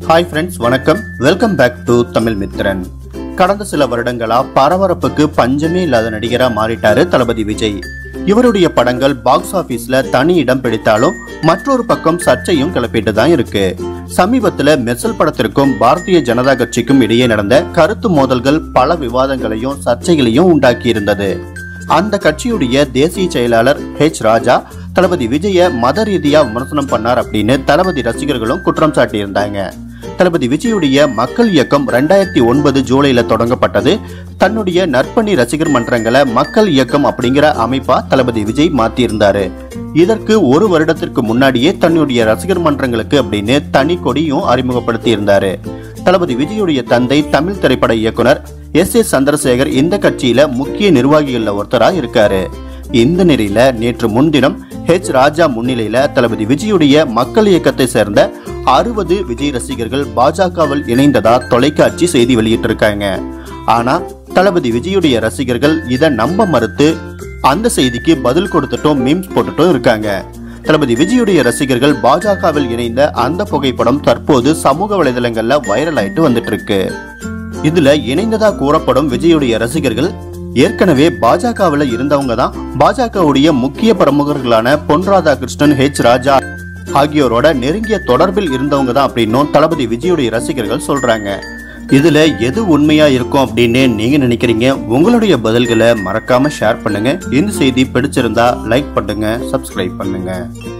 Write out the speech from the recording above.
Hi friends, வணக்கம். Welcome back to Tamil Mithran. கடந்த சில வருடங்களா பரபரப்புக்கு பஞ்சமே இல்லாத நடிகரா மாறிட்டாரு தளபதி விஜய். இவருடைய படங்கள் பாக்ஸ் ஆபீஸ்ல தனி இடம் பிடித்தாலும் மற்றொரு பக்கம் சர்ச்சையும் கிளப்பிட்டு தான் இருக்கு. சமீபத்துல மெர்சல் படத்திற்கும் பாரதிய ஜனதா கட்சிக்கும் இடையே நடந்த கருத்து மோதல்கள் பல விவாதங்களையும் சர்ச்சைகளையும் உண்டாக்கி இருந்தது. அந்த கட்சியுடைய தேசிய செயலாளர் ஹெச் ராஜா தளபதி விஜய மத ரீதியா விமர்சனம் பண்ணார் அப்படின்னு தளபதி ரசிகர்களும் குற்றம் சாட்டி இருந்தாங்க. தளபதி விஜயுடைய மக்கள் இயக்கம் 2009 ஜூலைல தொடங்கப்பட்டது. தன்னுடைய நற்பணி ரசிகர் மன்றங்களை மக்கள் இயக்கம் அப்படிங்கிற அமைப்பா தளபதி விஜய் மாத்தி இருந்தாரு. இதற்கு ஒரு வருடத்திற்கு முன்னாடியே தன்னுடைய ரசிகர் மன்றங்களுக்கு அப்படின்னு தனி கொடியும் அறிமுகப்படுத்தி இருந்தாரு. தளபதி விஜயுடைய தந்தை தமிழ் திரைப்பட இயக்குனர் எஸ் சந்திரசேகர் இந்த கட்சியில முக்கிய நிர்வாகிகள்ல ஒருத்தரா இருக்காரு. இந்த நிலையில நேற்று முன்தினம் ஹெச் ராஜா முன்னிலையில தளபதி விஜயுடைய மக்கள் இயக்கத்தை சேர்ந்த 60 விஜய் ரசிகர்கள் பாஜகவில் இணைந்ததா தொலைக்காட்சி செய்தி வெளியிட்டிருக்காங்க. ஆனா தளபதி விஜயுடைய ரசிகர்கள் இதை நம்ப மறுத்து அந்த செய்திக்கு பதில் கொடுத்துட்டும் மீம்ஸ் போட்டுட்டும் இருக்காங்க. தளபதி விஜயுடைய ரசிகர்கள் பாஜகவில் இணைந்த அந்த புகைப்படம் தற்போது சமூக வலைதளங்கள்ல வைரல் ஆயிட்டு வந்துட்டு இருக்கு. இதுல இணைந்ததா கூறப்படும் விஜயுடைய ரசிகர்கள் ஏற்கனவே பாஜகவில் இருந்தவங்க தான். பாஜகவுடைய முக்கிய பிரமுகர்களான பொன் ராதாகிருஷ்ணன், ஹெச் ராஜா ஆகியோரோட நெருங்கிய தொடர்பில் இருந்தவங்க தான் அப்படின்னும் தளபதி விஜயுடைய ரசிகர்கள் சொல்றாங்க. இதுல எது உண்மையா இருக்கும் அப்படின்னு நீங்க நினைக்கிறீங்க? உங்களுடைய பதில்களை மறக்காம ஷேர் பண்ணுங்க. இந்த செய்தி பிடிச்சிருந்தா லைக் பண்ணுங்க, சப்ஸ்கிரைப் பண்ணுங்க.